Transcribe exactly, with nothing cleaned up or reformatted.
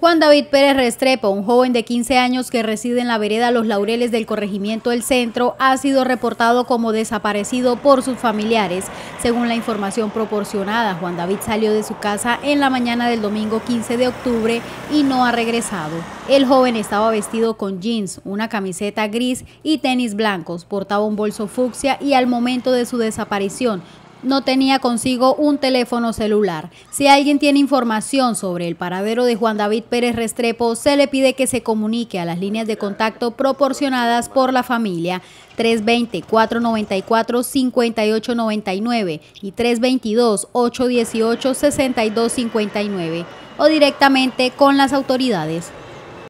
Juan David Pérez Restrepo, un joven de quince años que reside en la vereda Los Laureles del corregimiento El Centro, ha sido reportado como desaparecido por sus familiares. Según la información proporcionada, Juan David salió de su casa en la mañana del domingo quince de octubre y no ha regresado. El joven estaba vestido con jeans, una camiseta gris y tenis blancos, portaba un bolso fucsia y al momento de su desaparición no tenía consigo un teléfono celular. Si alguien tiene información sobre el paradero de Juan David Pérez Restrepo, se le pide que se comunique a las líneas de contacto proporcionadas por la familia tres dos cero, cuatro nueve cuatro, cinco ocho nueve nueve y tres dos dos, ocho uno ocho, seis dos cinco nueve o directamente con las autoridades.